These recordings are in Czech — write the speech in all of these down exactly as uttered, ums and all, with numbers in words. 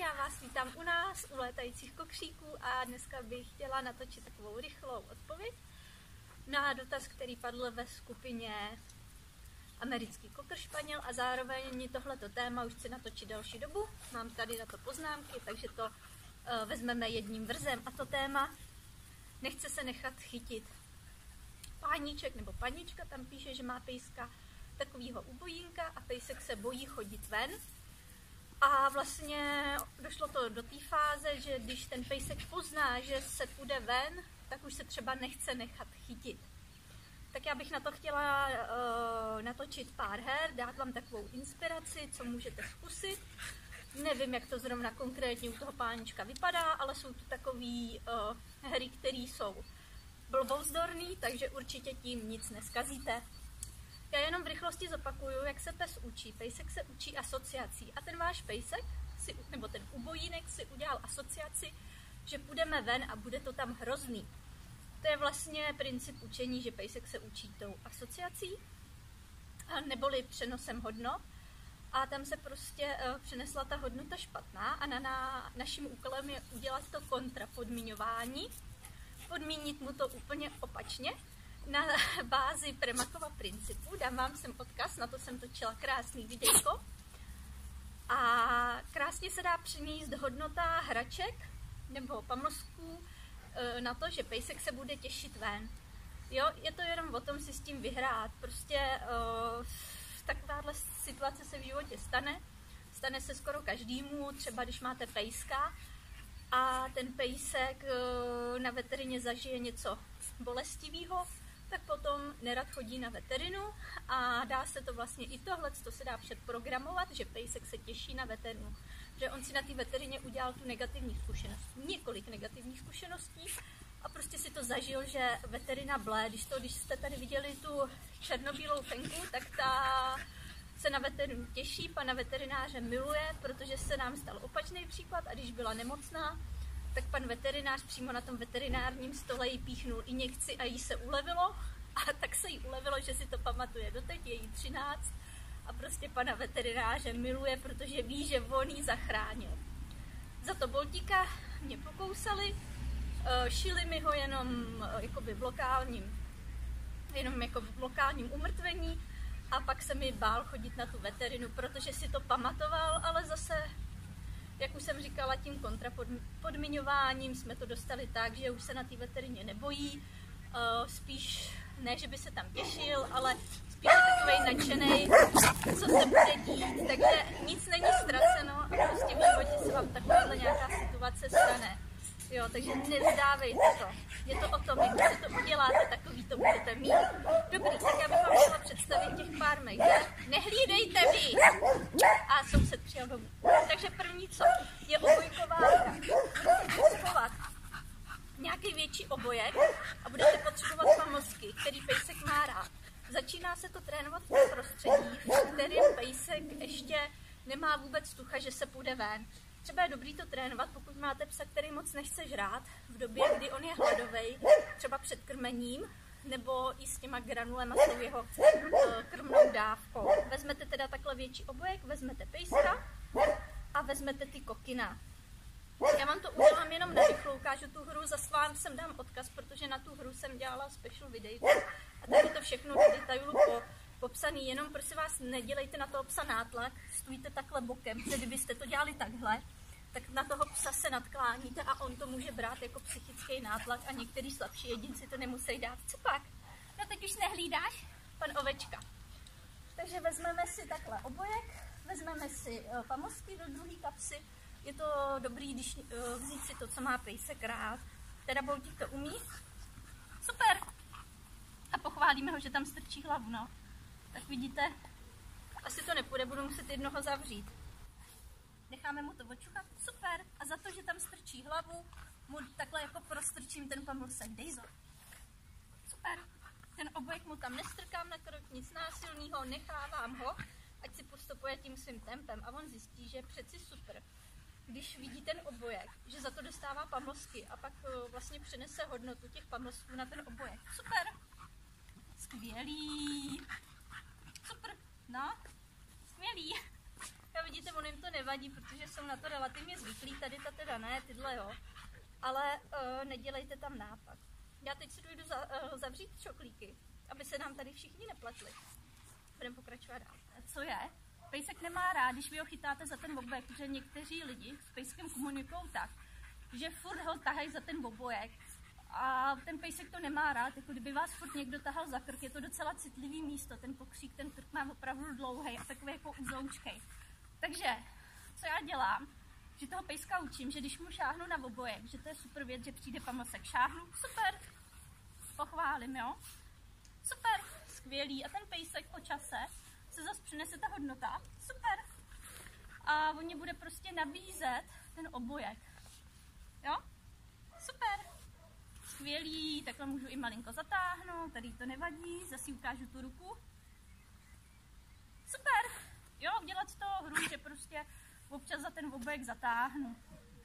já vás vítám u nás, u létajících kokříků a dneska bych chtěla natočit takovou rychlou odpověď na dotaz, který padl ve skupině Americký kokr španěl a zároveň tohleto téma už chci natočit další dobu. Mám tady na to poznámky, takže to uh, vezmeme jedním vrzem a to téma nechce se nechat chytit. Páníček nebo panička tam píše, že má pejska takovýho ubojínka a pejsek se bojí chodit ven. A vlastně došlo to do té fáze, že když ten pejsek pozná, že se půjde ven, tak už se třeba nechce nechat chytit. Tak já bych na to chtěla uh, natočit pár her, dát vám takovou inspiraci, co můžete zkusit. Nevím, jak to zrovna konkrétně u toho pánička vypadá, ale jsou to takové uh, hry, které jsou blbouzdorný, takže určitě tím nic neskazíte. Já jenom v rychlosti zopakuju, jak se pes učí. Pejsek se učí asociací a ten váš pejsek, si, nebo ten ubojínek si udělal asociaci, že půjdeme ven a bude to tam hrozný. To je vlastně princip učení, že pejsek se učí tou asociací, neboli přenosem hodnot. A tam se prostě uh, přenesla ta hodnota špatná a na, na, naším úkolem je udělat to kontrapodmiňování, podmínit mu to úplně opačně, na bázi Premakova principu. Dám vám sem odkaz, na to jsem točila krásný videjko. A krásně se dá přenést hodnota hraček nebo pamlsků na to, že pejsek se bude těšit ven. Jo, je to jenom o tom si s tím vyhrát. Prostě uh, takováhle situace se v životě stane. Stane se skoro každému, třeba když máte pejska a ten pejsek uh, na veterině zažije něco bolestivého, tak potom nerad chodí na veterinu a dá se to vlastně i tohle, to se dá předprogramovat, že pejsek se těší na veterinu. Že on si na té veterině udělal tu negativní zkušenost, několik negativních zkušeností a prostě si to zažil, že veterina blé, když, to, když jste tady viděli tu černobílou fenku, tak ta se na veterinu těší, pana veterináře miluje, protože se nám stal opačný případ a když byla nemocná, tak pan veterinář přímo na tom veterinárním stole jí píchnul injekci a jí se ulevilo. A tak se jí ulevilo, že si to pamatuje doteď, je jí třináct a prostě pana veterináře miluje, protože ví, že on jí zachránil. Za to boltíka mě pokousali, šili mi ho jenom jakoby v lokálním, jenom jako v lokálním umrtvení a pak se mi bál chodit na tu veterinu, protože si to pamatoval, ale zase jak už jsem říkala, tím kontrapodmiňováním jsme to dostali tak, že už se na té veterině nebojí, uh, spíš ne, že by se tam těšil, ale spíš je takovej nadšenej, co se bude dít. Takže nic není ztraceno a prostě v životě se vám takováhle nějaká situace stane. Jo, takže nevzdávejte to. Je to o tom, jak si to uděláte, takový to budete mít. Dobrý, tak já bych vám chtěla představit těch pár mých her. Nehlídejte vy! A soused přijel domů. Takže první co? Je obojková hra. Budete potřebovat nějaký větší obojek a budete potřebovat pamlsky, který pejsek má rád. Začíná se to trénovat v tom prostředí, v kterém pejsek ještě nemá vůbec tucha, že se půjde ven. Třeba je dobrý to trénovat, pokud máte psa, který moc nechce žrát, v době, kdy on je hladovej, třeba před krmením, nebo i s těma granulema, s tou jeho uh, krmnou dávkou. Vezmete teda takhle větší obojek, vezmete pejska a vezmete ty kokina. Já vám to udělám jenom na rychlo, ukážu tu hru, zas vám sem dám odkaz, protože na tu hru jsem dělala special videjko a tady to všechno do detailu po, popsaný, jenom prosím vás, nedělejte na toho psa nátlak, stůjte takhle bokem, protože kdybyste to dělali takhle, tak na toho psa se nadkláníte a on to může brát jako psychický nátlak a některý slabší jedinci to nemusí dát. Co pak? No teď už nehlídáš, pan ovečka. Takže vezmeme si takhle obojek, vezmeme si uh, pamlsky do druhé kapsy. Je to dobrý, když uh, vzít si to, co má pejsek rád. Teda boltík to umí. Super! A pochválíme ho, že tam strčí hlavu, no. Tak vidíte, asi to nepůjde, budu muset jednoho zavřít. Necháme mu to očuchat, super. A za to, že tam strčí hlavu, mu takhle jako prostrčím ten pamlsek. Dejzo. Super. Ten obojek mu tam nestrkám na krok, nic násilného, nechávám ho, ať si postupuje tím svým tempem. A on zjistí, že je přeci super, když vidí ten obojek, že za to dostává pamlsky a pak vlastně přinese hodnotu těch pamlsků na ten obojek. Super. Skvělý. Super. No, skvělý. Já vidíte, on jim to nevadí, protože jsou na to relativně zvyklí, tady ta teda ne, tyhle jo. Ale uh, nedělejte tam nápad. Já teď si dojdu za, uh, zavřít čoklíky, aby se nám tady všichni nepletli. Budeme pokračovat dál. Co je? Pejsek nemá rád, když vy ho chytáte za ten bobek, protože někteří lidi s pejskem komunikují tak, že furt ho tahají za ten bobojek. A ten pejsek to nemá rád, jako kdyby vás furt někdo tahal za krk, je to docela citlivý místo, ten kokřík, ten krk má opravdu dlouhý a takový jako uzoučkej. Takže, co já dělám, že toho pejska učím, že když mu šáhnu na obojek, že to je super věc, že přijde pamlsek, šáhnu, super, pochválím, jo, super, skvělý, a ten pejsek po čase se zase přinese ta hodnota, super, a on mě bude prostě nabízet ten obojek, jo, super, skvělý, takhle můžu i malinko zatáhnout, tady to nevadí, zase ukážu tu ruku, super, jo, dělat z toho hru, že prostě občas za ten obojek zatáhnu.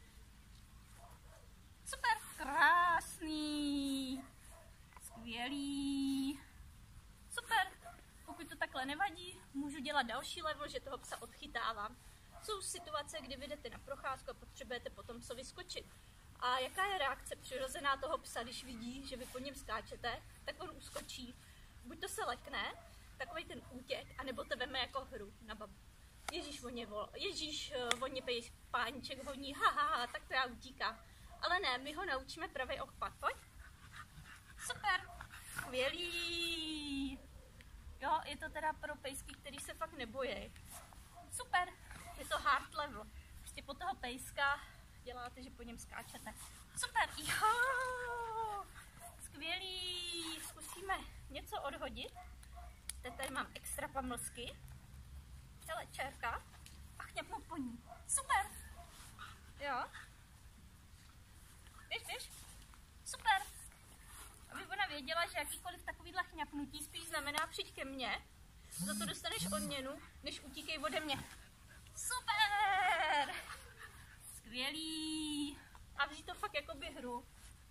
Super, krásný, skvělý, super. Pokud to takhle nevadí, můžu dělat další level, že toho psa odchytávám. Jsou situace, kdy vy jdete na procházku a potřebujete potom psa vyskočit. A jaká je reakce přirozená toho psa, když vidí, že vy po něm skáčete, tak on uskočí. Buď to se lekne, takovej ten útěk, anebo to veme jako hru na babu. Ježíš, on je vol, Ježíš, on je pejs, páníček honí, haha, ha, tak to já utíkám. Ale ne, my ho naučíme pravý opak, pojď. Super, skvělý. Jo, je to teda pro pejsky, který se fakt nebojí. Super, je to hard level. Prostě po toho pejska děláte, že po něm skáčete. Super, jo, skvělý. Zkusíme něco odhodit. Teď tady mám extra pamlsky. Hele, čérka. A chňapnu po ní. Super. Jo. Běž, běž. Super. Aby ona věděla, že jakýkoliv takovýhle chňapnutí spíš znamená přijď ke mně. Za to dostaneš odměnu, než utíkej ode mě. Super. Skvělý. A vzít to fakt jako by hru.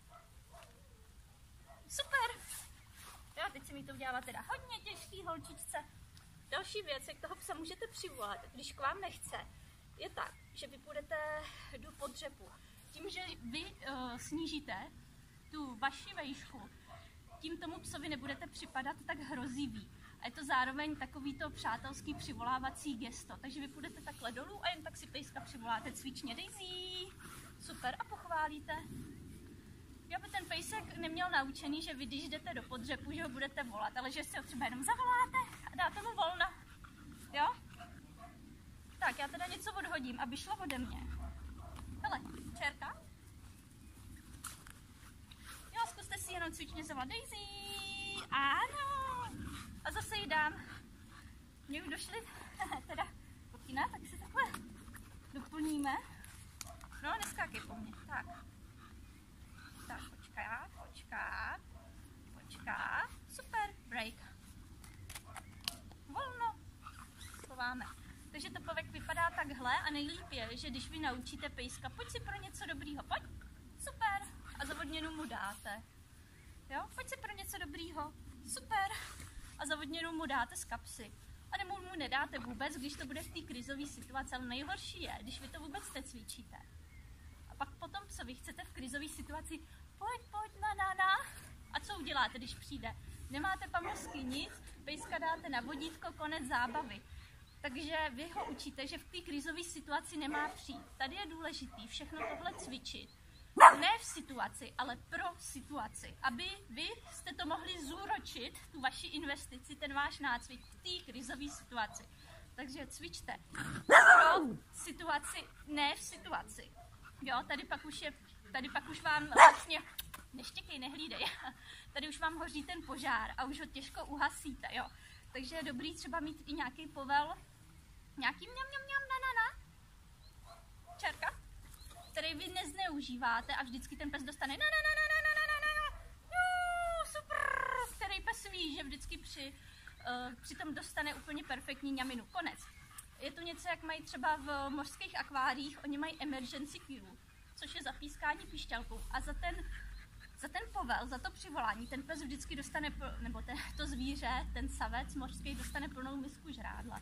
Super. Jo, teď se mi to udělává teda hodně těžký, holčičce. Další věc, jak toho psa můžete přivolat, když k vám nechce, je tak, že vy půjdete do podřepu. Tím, že vy uh, snížíte tu vaši vejšku, tím tomu psovi nebudete připadat tak hrozivý. A je to zároveň takovýto přátelský přivolávací gesto. Takže vy půjdete takhle dolů a jen tak si pejska přivoláte cvičně. Daisy, super, a pochválíte. Jo, by ten pejsek neměl naučený, že vy když jdete do podřepu, že ho budete volat, ale že si ho třeba jenom zavoláte a dáte mu volna. Jo? Tak, já teda něco odhodím, aby šlo ode mě. Hele, čérka. Jo, zkuste si jenom cvičně zavolat Daisy. Ano. A zase jí dám. Mně už došly teda pokyna, tak si takhle doplníme. No, neskákej po mně. Tak. Tak, počkat, počkat, počkat. Super, break. Volno. Schováme. Takže to povek vypadá takhle a nejlíp je, že když vy naučíte pejska, pojď si pro něco dobrýho, pojď. Super. A za odměnu mu dáte. Jo, pojď si pro něco dobrýho. Super. A za odměnu mu dáte z kapsy. A nebo mu nedáte vůbec, když to bude v té krizové situaci, ale nejhorší je, když vy to vůbec necvičíte. A pak potom, co vy chcete v krizové situaci, pojď, pojď, na, na, na. A co uděláte, když přijde? Nemáte pamlsky nic, pejska dáte na vodítko, konec zábavy. Takže vy ho učíte, že v té krizové situaci nemá přijít. Tady je důležitý všechno tohle cvičit. Ne v situaci, ale pro situaci. Aby vy jste to mohli zúročit, tu vaši investici, ten váš nácvik v té krizové situaci. Takže cvičte pro situaci, ne v situaci. Jo, tady pak už je, tady pak už vám vlastně, neštěkej, nehlídej, tady už vám hoří ten požár a už ho těžko uhasíte, jo. Takže je dobrý třeba mít i nějaký povel, nějaký mňam, mňam, mňam, na, na, na. Čárka, který vy nezneužíváte a vždycky ten pes dostane na, na, na, na, na, na, na, na, na. Jo, super, který pes ví, že vždycky při, uh, přitom dostane úplně perfektní ňaminu. Konec. Je to něco, jak mají třeba v mořských akváriích, oni mají emergency cue, což je zapískání pišťalkou. A za ten, za ten povel, za to přivolání, ten pes vždycky dostane, nebo ten, to zvíře, ten savec mořský, dostane plnou misku žrádla. Tak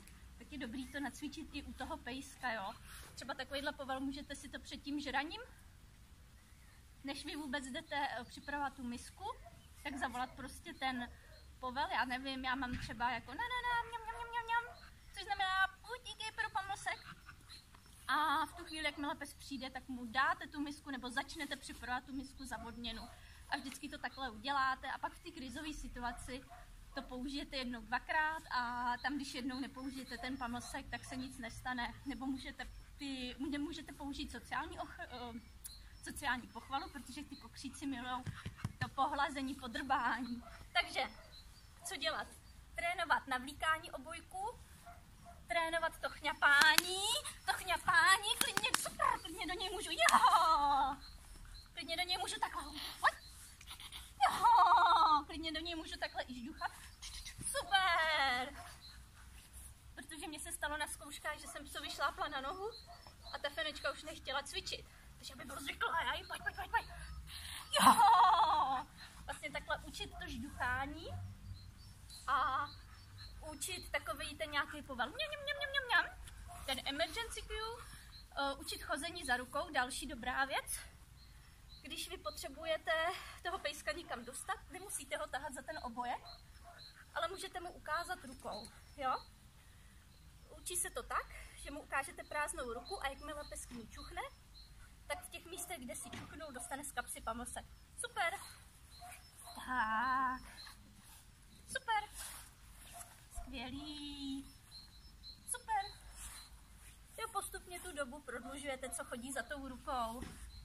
tak je dobrý to nacvičit i u toho pejska, jo. Třeba takovýhle povel, můžete si to před tím žraním, než vy vůbec jdete připravovat tu misku, tak zavolat prostě ten povel, já nevím, já mám třeba jako na na na, mňam, mňam, mňam, mňam, což znamená utíkej pro pamlsek. A v tu chvíli, jakmile pes přijde, tak mu dáte tu misku nebo začnete připravovat tu misku zavodněnou. A vždycky to takhle uděláte a pak v té krizové situaci to použijete jednou, dvakrát a tam, když jednou nepoužijete ten pamlsek, tak se nic nestane. Nebo můžete, ty, můžete použít sociální, ochr- uh, sociální pochvalu, protože ty kokříci milují to pohlazení, podrbání. Takže, co dělat? Trénovat navlíkání obojku, trénovat to chňapání, to chňapání, klidně, super, klidně do něj můžu, jo, klidně do něj můžu takhle, jo, klidně do něj můžu takhle i žduchat, super, protože mě se stalo na zkouškách, že jsem psovi šlápla na nohu a ta fenečka už nechtěla cvičit, takže aby byl zvyklá, já jí pojď, pojď, pojď, pojď, jo, vlastně takhle učit to žduchání a učit takový ten nějaký povel, mňam, mňam, mňam, mňam, mňam. Ten emergency cue, uh, učit chození za rukou, další dobrá věc. Když vy potřebujete toho pejska někam dostat, nemusíte ho tahat za ten obojek, ale můžete mu ukázat rukou, jo? Učí se to tak, že mu ukážete prázdnou ruku a jakmile pes k ní čuchne, tak v těch místech, kde si čuchnou, dostane z kapsy pamlsek. Super. Tak. Super. Skvělý. Super. Jo, postupně tu dobu prodlužujete, co chodí za tou rukou.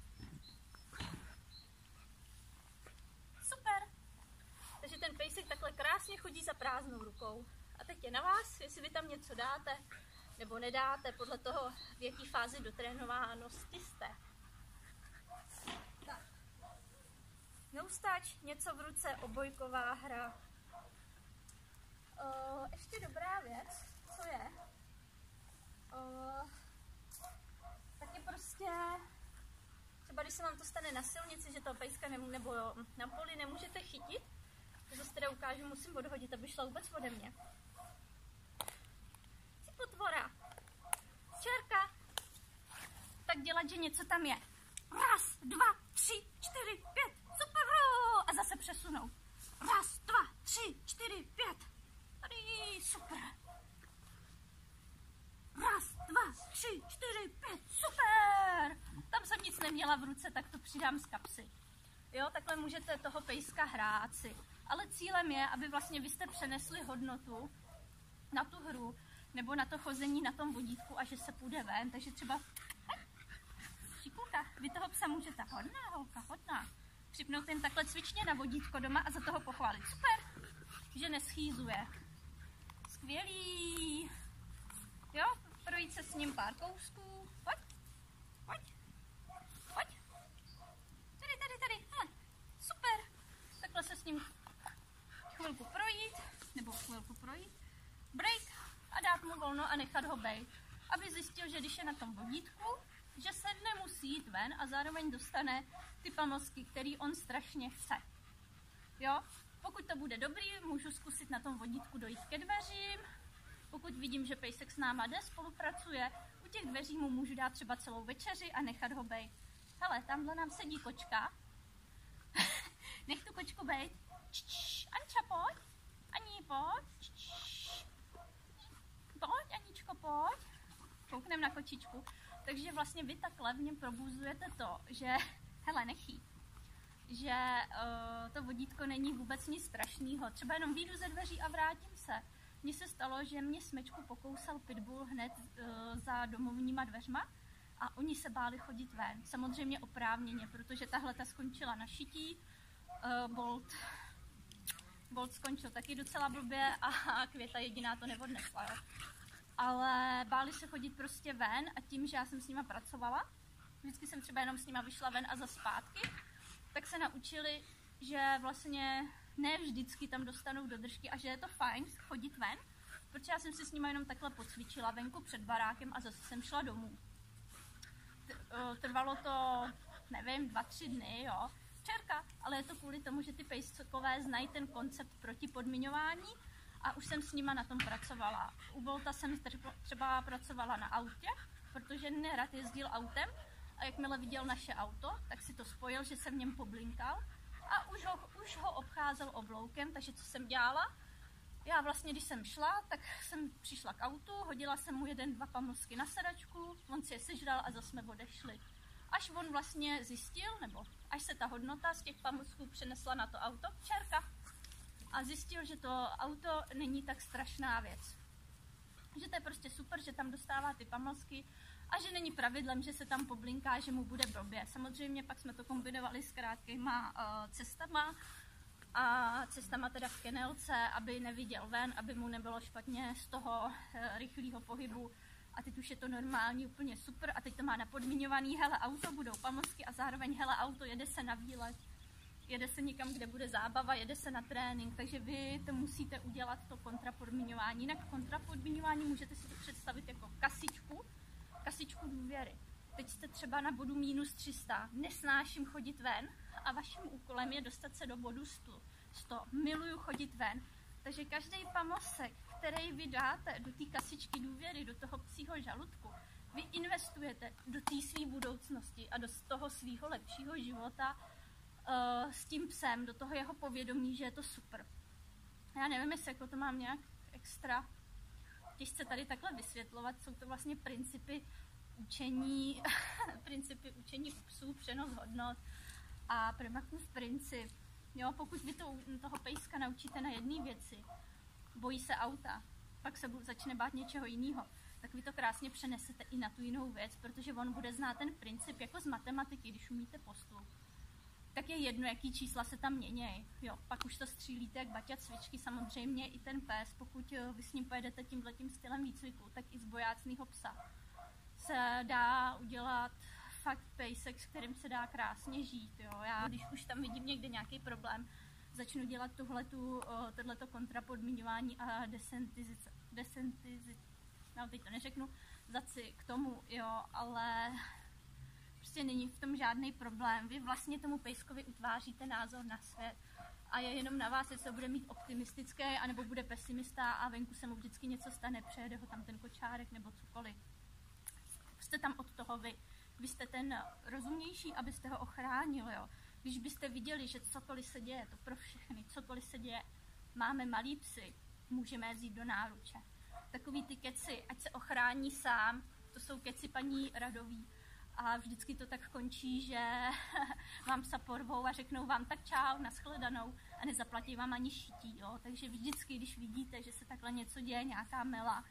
Super. Takže ten pejsek takhle krásně chodí za prázdnou rukou. A teď je na vás, jestli vy tam něco dáte, nebo nedáte, podle toho, v jaký fázi dotrénovánosti jste. Tak. Neustáč, něco v ruce, obojková hra. Uh, ještě dobrá věc, co je, uh, tak je prostě, třeba když se vám to stane na silnici, že toho pejska ne, nebo na poli nemůžete chytit, to zase teda ukážu, musím odhodit, aby šla vůbec ode mě. Jsi potvora, čerka, tak dělat, že něco tam je. Raz, dva, tři, čtyři, pět, super, a zase přesunout. Raz, dva, tři, čtyři, pět. Tady, super. Raz, dva, tři, čtyři, pět, super. Tam jsem nic neměla v ruce, tak to přidám z kapsy. Jo, takhle můžete toho pejska hrát si. Ale cílem je, aby vlastně vy jste přenesli hodnotu na tu hru, nebo na to chození na tom vodítku a že se půjde ven. Takže třeba, šikulka, vy toho psa můžete, hodná holka, hodná. Připnout jen takhle cvičně na vodítko doma a za toho pochválit. Super, že neschýzuje. Skvělý. Jo, projít se s ním pár kousků. Pojď, pojď, pojď. Tady, tady, tady. Hele, super. Takhle se s ním chvilku projít, nebo chvilku projít. Break a dát mu volno a nechat ho bejt. Aby zjistil, že když je na tom vodítku, že se nemusí jít ven a zároveň dostane ty pamlsky, který on strašně chce. Jo? Pokud to bude dobrý, můžu zkusit na tom vodítku dojít ke dveřím. Pokud vidím, že pejsek s náma jde, spolupracuje, u těch dveří mu můžu dát třeba celou večeři a nechat ho bejt. Hele, tamhle nám sedí kočka. Nech tu kočku bejt. Čč, Anča, pojď. Ani, pojď. Čč. Pojď, Aničko, pojď. Kouknem na kočičku. Takže vlastně vy takhle v něm probuzujete to, že, hele, nechy. Že uh, to vodítko není vůbec nic strašného. Třeba jenom vyjdu ze dveří a vrátím se. Mně se stalo, že mě smečku pokousal pitbull hned uh, za domovníma dveřma a oni se báli chodit ven. Samozřejmě oprávněně, protože tahle ta skončila na šití. Uh, Bolt, Bolt skončil taky docela blbě a Květa jediná to neodnesla. Jo. Ale báli se chodit prostě ven a tím, že já jsem s nima pracovala, vždycky jsem třeba jenom s nima vyšla ven a za zpátky, tak se naučili, že vlastně ne vždycky tam dostanou do držky a že je to fajn chodit ven, protože já jsem si s nima jenom takhle pocvičila venku před barákem a zase jsem šla domů. Trvalo to, nevím, dva, tři dny, jo, čerka, ale je to kvůli tomu, že ty pejskové znají ten koncept proti podmiňování a už jsem s nima na tom pracovala. U Bolta jsem třeba pracovala na autě, protože nerad jezdil autem a jakmile viděl naše auto, tak si to spojil, že jsem v něm poblinkal a už ho, už ho obcházel obloukem, takže co jsem dělala? Já vlastně, když jsem šla, tak jsem přišla k autu, hodila jsem mu jeden, dva pamlsky na sedačku, on si je sežral a zase jsme odešli. Až on vlastně zjistil, nebo až se ta hodnota z těch pamlsků přenesla na to auto, čerka, a zjistil, že to auto není tak strašná věc. Že to je prostě super, že tam dostává ty pamlsky a že není pravidlem, že se tam poblinká, že mu bude blbě. Samozřejmě pak jsme to kombinovali s krátkýma uh, cestama a cestama teda v kenelce, aby neviděl ven, aby mu nebylo špatně z toho uh, rychlého pohybu. A teď už je to normální, úplně super. A teď to má napodmiňovaný, hele auto, budou pamlsky a zároveň hele auto, jede se na výlet. Jede se někam, kde bude zábava, jede se na trénink, takže vy to musíte udělat, to kontrapodmiňování. Jinak kontrapodmiňování můžete si to představit jako kasičku, kasičku důvěry. Teď jste třeba na bodu minus tři sta, nesnáším chodit ven a vaším úkolem je dostat se do bodu sto. Miluju chodit ven. Takže každý pamlsek, který vy dáte do té kasičky důvěry, do toho psího žaludku, vy investujete do té své budoucnosti a do toho svého lepšího života uh, s tím psem, do toho jeho povědomí, že je to super. Já nevím, jestli jako to mám nějak extra těžce tady takhle vysvětlovat, jsou to vlastně principy učení, principy učení u psů, přenos hodnot a Primakův princip. Jo, pokud vy to, toho pejska naučíte na jedné věci, bojí se auta, pak se začne bát něčeho jiného, tak vy to krásně přenesete i na tu jinou věc, protože on bude znát ten princip jako z matematiky, když umíte postup. Tak je jedno, jaký čísla se tam měnějí. Jo, pak už to střílíte jak baťa cvičky, samozřejmě i ten pes, pokud vy s ním pojedete tímhletím stylem výcviku, tak i z bojácného psa se dá udělat fakt pejsek, s kterým se dá krásně žít. Jo. Já, když už tam vidím někde nějaký problém, začnu dělat tohletu, tohleto kontrapodmiňování a desentizice. Desentizice. No, teď to neřeknu, zaci k tomu, jo, ale prostě není v tom žádný problém. Vy vlastně tomu pejskovi utváříte názor na svět a je jenom na vás, jestli to bude mít optimistické, anebo bude pesimista a venku se mu vždycky něco stane, přejede ho tam ten kočárek nebo cokoliv. Jste tam od toho vy. Vy jste ten rozumnější, abyste ho ochránil, jo. Když byste viděli, že cokoliv se děje, to pro všechny, cokoliv se děje, máme malý psy, můžeme je vzít do náruče. Takový ty keci, ať se ochrání sám, to jsou keci paní Radový. A vždycky to tak končí, že vám psa porvou a řeknou vám tak čau, nashledanou a nezaplatí vám ani šití, jo. Takže vždycky, když vidíte, že se takhle něco děje, nějaká mela,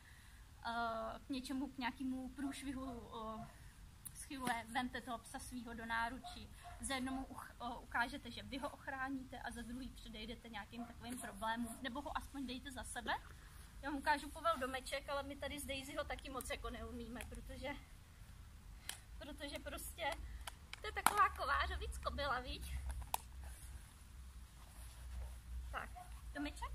k něčemu, k nějakému průšvihu schyluje, vemte toho psa svýho do náručí. Za jednomu ukážete, že vy ho ochráníte a za druhý předejdete nějakým takovým problémům, nebo ho aspoň dejte za sebe. Já vám ukážu Povel domeček, ale my tady z Daisy ho taky moc jako neumíme, protože, protože prostě to je taková kovářovic kobyla, viď? Tak, domeček?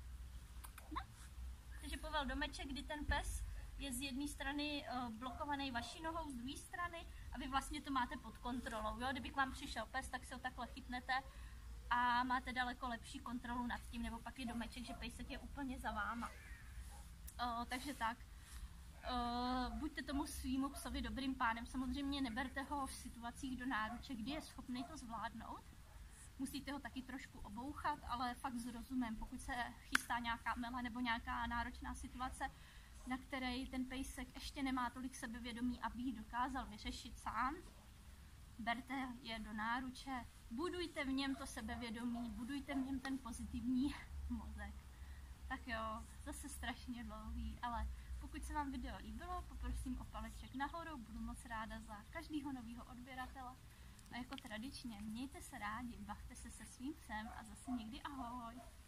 Takže Povel domeček, kdy ten pes je z jedné strany uh, blokovaný vaší nohou, z druhé strany a vy vlastně to máte pod kontrolou. Jo? Kdyby k vám přišel pes, tak se ho takhle chytnete a máte daleko lepší kontrolu nad tím, nebo pak je domeček, že pejsek je úplně za váma. Uh, takže tak. Uh, buďte tomu svýmu psovi dobrým pánem. Samozřejmě neberte ho v situacích do náruče, kdy je schopný to zvládnout. Musíte ho taky trošku obouchat, ale fakt s rozumem, pokud se chystá nějaká mela nebo nějaká náročná situace, na které ten pejsek ještě nemá tolik sebevědomí, aby ji dokázal vyřešit sám. Berte je do náruče, budujte v něm to sebevědomí, budujte v něm ten pozitivní mozek. Tak jo, zase strašně dlouhý, ale pokud se vám video líbilo, poprosím o paleček nahoru, budu moc ráda za každého nového odběratele. A jako tradičně, mějte se rádi, bavte se se svým psem a zase někdy ahoj.